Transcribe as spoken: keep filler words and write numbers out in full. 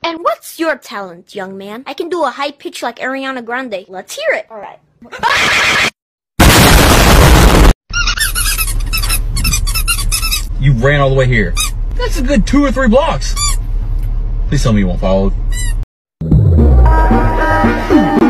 And what's your talent, young man? I can do a high pitch like Ariana Grande. Let's hear it. Alright. You ran all the way here. That's a good two or three blocks. Please tell me you won't follow.